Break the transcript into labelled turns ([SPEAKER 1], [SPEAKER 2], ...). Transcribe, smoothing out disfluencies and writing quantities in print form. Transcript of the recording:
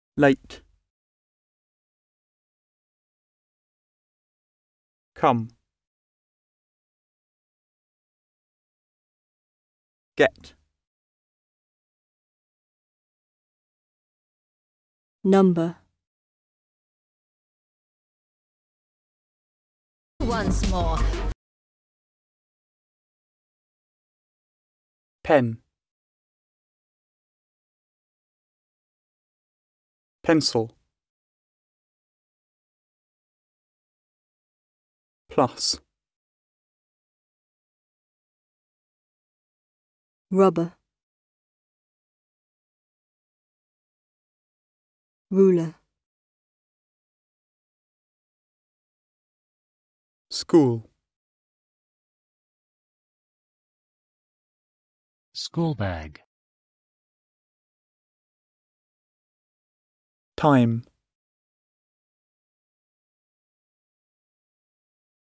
[SPEAKER 1] late, come, get,
[SPEAKER 2] number,
[SPEAKER 3] Once more.
[SPEAKER 1] pen, pencil, plus,
[SPEAKER 2] rubber, ruler,
[SPEAKER 1] school,
[SPEAKER 4] School bag.
[SPEAKER 1] time.